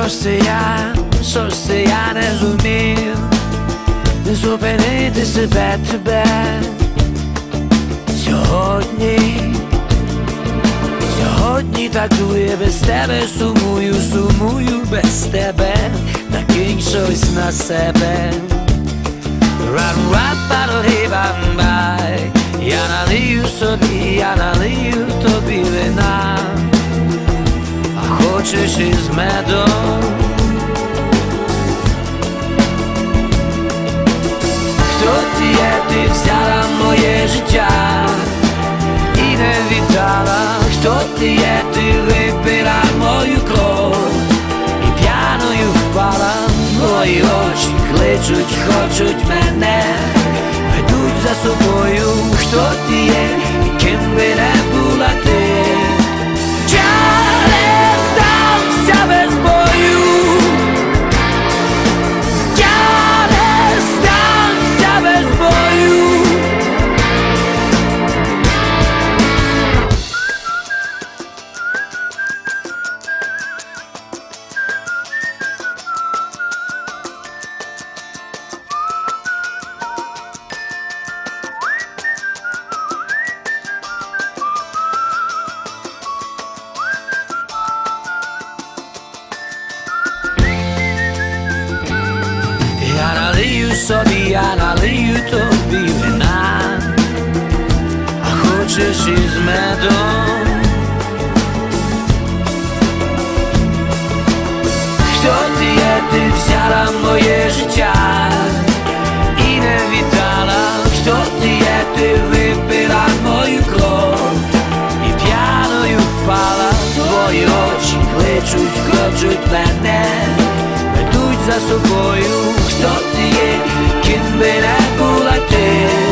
що ж це я не зумів зупинити тебе Сьогодні так дує без тебе, сумую без тебе, накинь щось на себе. Я налию собі, я налию тобі вина, а хочеш із медом. Хто ти є, ти взяла моє життя і не віддала. Хто ти є, ти випила мою кров і п'яною впала. Мої очі кличуть, хочуть мене, ведуть за собою. Хто ти є і ким би не була ти? Я не здамся без бою, я не здамся без бою. Я налию собі, я налию тобі вина, а хочеш із медом. Хто ти є, ти взяла моє життя і не віддала. Хто ти є, ти випила мою кров і п'яною впала. Твої очі кличуть, хочуть мене, ведуть за собою. Хто ти є, ким би не була ти?